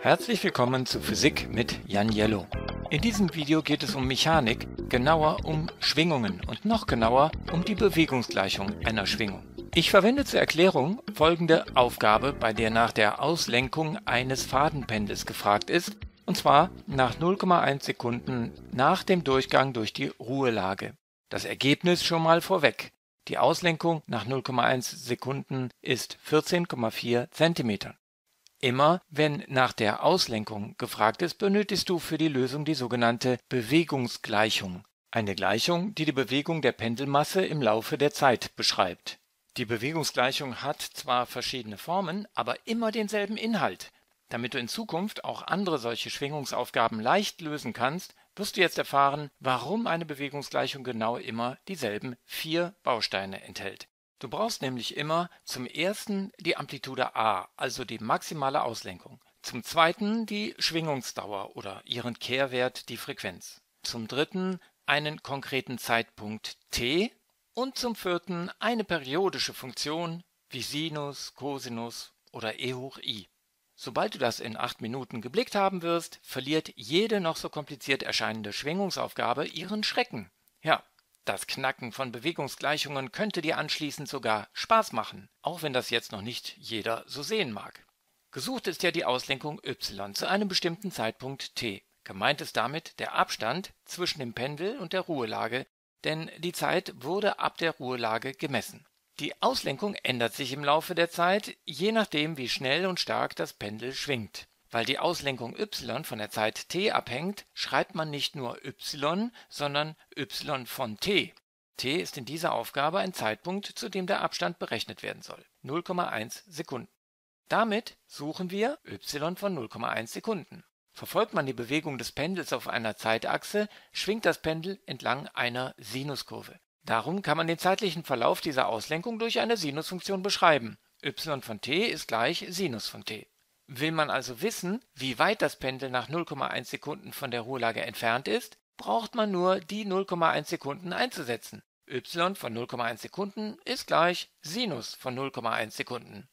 Herzlich willkommen zu Physik mit Jan Yellow. In diesem Video geht es um Mechanik, genauer um Schwingungen und noch genauer um die Bewegungsgleichung einer Schwingung. Ich verwende zur Erklärung folgende Aufgabe, bei der nach der Auslenkung eines Fadenpendels gefragt ist, und zwar nach 0,1 Sekunden nach dem Durchgang durch die Ruhelage. Das Ergebnis schon mal vorweg. Die Auslenkung nach 0,1 Sekunden ist 14,4 cm. Immer wenn nach der Auslenkung gefragt ist, benötigst du für die Lösung die sogenannte Bewegungsgleichung. Eine Gleichung, die die Bewegung der Pendelmasse im Laufe der Zeit beschreibt. Die Bewegungsgleichung hat zwar verschiedene Formen, aber immer denselben Inhalt. Damit du in Zukunft auch andere solche Schwingungsaufgaben leicht lösen kannst, wirst du jetzt erfahren, warum eine Bewegungsgleichung genau immer dieselben 4 Bausteine enthält. Du brauchst nämlich immer zum ersten die Amplitude a, also die maximale Auslenkung, zum zweiten die Schwingungsdauer oder ihren Kehrwert, die Frequenz, zum dritten einen konkreten Zeitpunkt t und zum vierten eine periodische Funktion wie Sinus, Cosinus oder e hoch i. Sobald du das in 8 Minuten geblickt haben wirst, verliert jede noch so kompliziert erscheinende Schwingungsaufgabe ihren Schrecken. Ja, das Knacken von Bewegungsgleichungen könnte dir anschließend sogar Spaß machen, auch wenn das jetzt noch nicht jeder so sehen mag. Gesucht ist ja die Auslenkung y zu einem bestimmten Zeitpunkt t. Gemeint ist damit der Abstand zwischen dem Pendel und der Ruhelage, denn die Zeit wurde ab der Ruhelage gemessen. Die Auslenkung ändert sich im Laufe der Zeit, je nachdem wie schnell und stark das Pendel schwingt. Weil die Auslenkung y von der Zeit t abhängt, schreibt man nicht nur y, sondern y von t. T ist in dieser Aufgabe ein Zeitpunkt, zu dem der Abstand berechnet werden soll, 0,1 Sekunden. Damit suchen wir y von 0,1 Sekunden. Verfolgt man die Bewegung des Pendels auf einer Zeitachse, schwingt das Pendel entlang einer Sinuskurve. Darum kann man den zeitlichen Verlauf dieser Auslenkung durch eine Sinusfunktion beschreiben. y von t ist gleich Sinus von t. Will man also wissen, wie weit das Pendel nach 0,1 Sekunden von der Ruhelage entfernt ist, braucht man nur die 0,1 Sekunden einzusetzen. y von 0,1 Sekunden ist gleich Sinus von 0,1 Sekunden.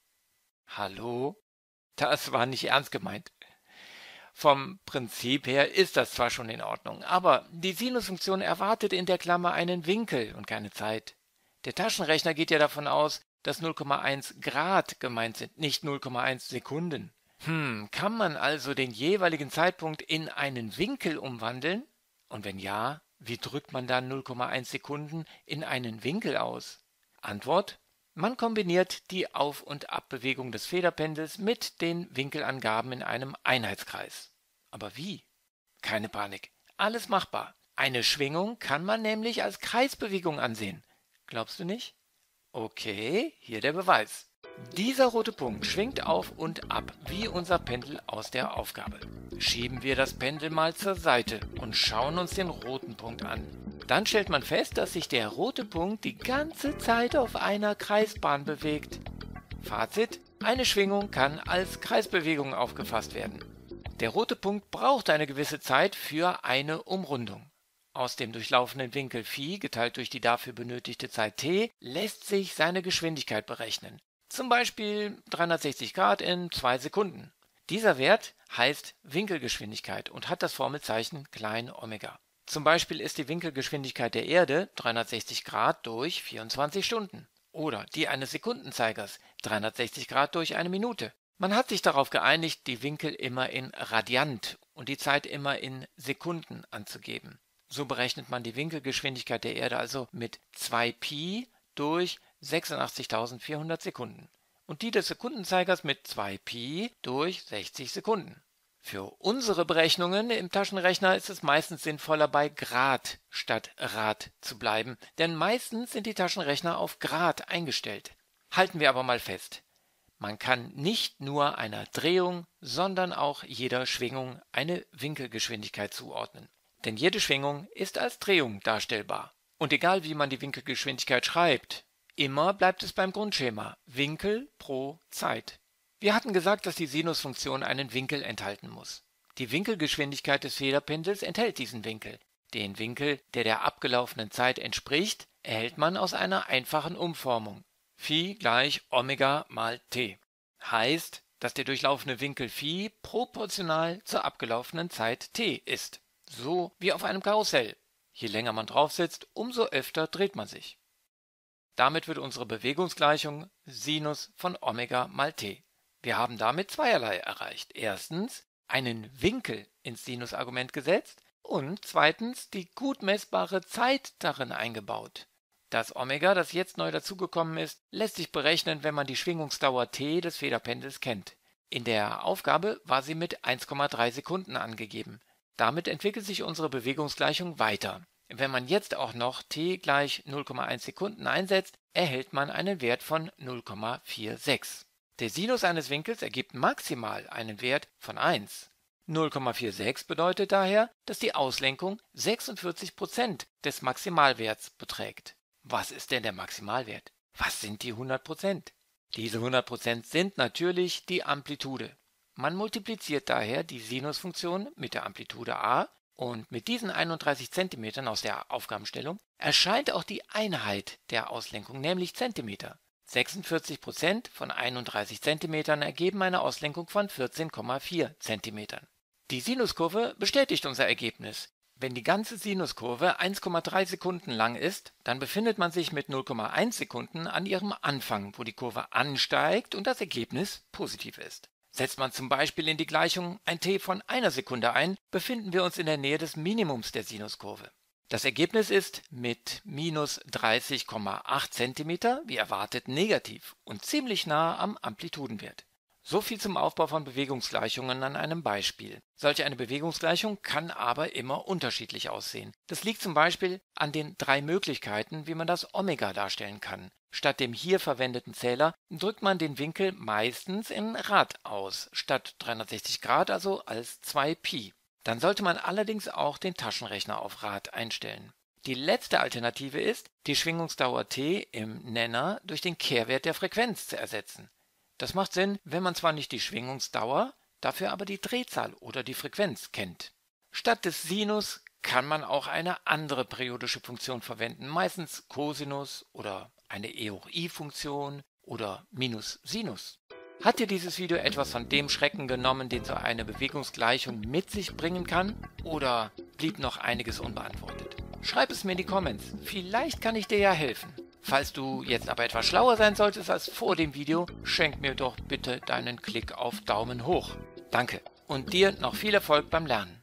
Hallo? Das war nicht ernst gemeint. Vom Prinzip her ist das zwar schon in Ordnung, aber die Sinusfunktion erwartet in der Klammer einen Winkel und keine Zeit. Der Taschenrechner geht ja davon aus, dass 0,1 Grad gemeint sind, nicht 0,1 Sekunden. Kann man also den jeweiligen Zeitpunkt in einen Winkel umwandeln? Und wenn ja, wie drückt man dann 0,1 Sekunden in einen Winkel aus? Antwort: Man kombiniert die Auf- und Abbewegung des Federpendels mit den Winkelangaben in einem Einheitskreis. Aber wie? Keine Panik, alles machbar. Eine Schwingung kann man nämlich als Kreisbewegung ansehen. Glaubst du nicht? Okay, hier der Beweis. Dieser rote Punkt schwingt auf und ab wie unser Pendel aus der Aufgabe. Schieben wir das Pendel mal zur Seite und schauen uns den roten Punkt an. Dann stellt man fest, dass sich der rote Punkt die ganze Zeit auf einer Kreisbahn bewegt. Fazit: Eine Schwingung kann als Kreisbewegung aufgefasst werden. Der rote Punkt braucht eine gewisse Zeit für eine Umrundung. Aus dem durchlaufenden Winkel Phi geteilt durch die dafür benötigte Zeit t lässt sich seine Geschwindigkeit berechnen. Zum Beispiel 360 Grad in 2 Sekunden. Dieser Wert heißt Winkelgeschwindigkeit und hat das Formelzeichen klein Omega. Zum Beispiel ist die Winkelgeschwindigkeit der Erde 360 Grad durch 24 Stunden oder die eines Sekundenzeigers 360 Grad durch eine Minute. Man hat sich darauf geeinigt, die Winkel immer in Radiant und die Zeit immer in Sekunden anzugeben. So berechnet man die Winkelgeschwindigkeit der Erde also mit 2π durch 86.400 Sekunden und die des Sekundenzeigers mit 2π durch 60 Sekunden. Für unsere Berechnungen im Taschenrechner ist es meistens sinnvoller, bei Grad statt Rad zu bleiben, denn meistens sind die Taschenrechner auf Grad eingestellt. Halten wir aber mal fest: Man kann nicht nur einer Drehung, sondern auch jeder Schwingung eine Winkelgeschwindigkeit zuordnen. Denn jede Schwingung ist als Drehung darstellbar. Und egal wie man die Winkelgeschwindigkeit schreibt, immer bleibt es beim Grundschema: Winkel pro Zeit. Wir hatten gesagt, dass die Sinusfunktion einen Winkel enthalten muss. Die Winkelgeschwindigkeit des Federpendels enthält diesen Winkel. Den Winkel, der der abgelaufenen Zeit entspricht, erhält man aus einer einfachen Umformung. Phi gleich Omega mal t. Heißt, dass der durchlaufene Winkel Phi proportional zur abgelaufenen Zeit t ist. So wie auf einem Karussell. Je länger man drauf sitzt, umso öfter dreht man sich. Damit wird unsere Bewegungsgleichung Sinus von Omega mal t. Wir haben damit zweierlei erreicht. Erstens einen Winkel ins Sinusargument gesetzt und zweitens die gut messbare Zeit darin eingebaut. Das Omega, das jetzt neu dazugekommen ist, lässt sich berechnen, wenn man die Schwingungsdauer t des Federpendels kennt. In der Aufgabe war sie mit 1,3 Sekunden angegeben. Damit entwickelt sich unsere Bewegungsgleichung weiter. Wenn man jetzt auch noch t gleich 0,1 Sekunden einsetzt, erhält man einen Wert von 0,46. Der Sinus eines Winkels ergibt maximal einen Wert von 1. 0,46 bedeutet daher, dass die Auslenkung 46% des Maximalwerts beträgt. Was ist denn der Maximalwert? Was sind die 100%? Diese 100% sind natürlich die Amplitude. Man multipliziert daher die Sinusfunktion mit der Amplitude a und mit diesen 31 cm aus der Aufgabenstellung erscheint auch die Einheit der Auslenkung, nämlich Zentimeter. 46% von 31 cm ergeben eine Auslenkung von 14,4 cm. Die Sinuskurve bestätigt unser Ergebnis. Wenn die ganze Sinuskurve 1,3 Sekunden lang ist, dann befindet man sich mit 0,1 Sekunden an ihrem Anfang, wo die Kurve ansteigt und das Ergebnis positiv ist. Setzt man zum Beispiel in die Gleichung ein t von 1 Sekunde ein, befinden wir uns in der Nähe des Minimums der Sinuskurve. Das Ergebnis ist mit minus 30,8 cm, wie erwartet, negativ und ziemlich nah am Amplitudenwert. So viel zum Aufbau von Bewegungsgleichungen an einem Beispiel. Solch eine Bewegungsgleichung kann aber immer unterschiedlich aussehen. Das liegt zum Beispiel an den 3 Möglichkeiten, wie man das Omega darstellen kann. Statt dem hier verwendeten Zähler drückt man den Winkel meistens in Rad aus, statt 360 Grad also als 2π. Dann sollte man allerdings auch den Taschenrechner auf Rad einstellen. Die letzte Alternative ist, die Schwingungsdauer t im Nenner durch den Kehrwert der Frequenz zu ersetzen. Das macht Sinn, wenn man zwar nicht die Schwingungsdauer, dafür aber die Drehzahl oder die Frequenz kennt. Statt des Sinus kann man auch eine andere periodische Funktion verwenden, meistens Cosinus oder eine E hoch i-Funktion oder minus Sinus. Hat dir dieses Video etwas von dem Schrecken genommen, den so eine Bewegungsgleichung mit sich bringen kann? Oder blieb noch einiges unbeantwortet? Schreib es mir in die Comments, vielleicht kann ich dir ja helfen. Falls du jetzt aber etwas schlauer sein solltest als vor dem Video, schenk mir doch bitte deinen Klick auf Daumen hoch. Danke und dir noch viel Erfolg beim Lernen.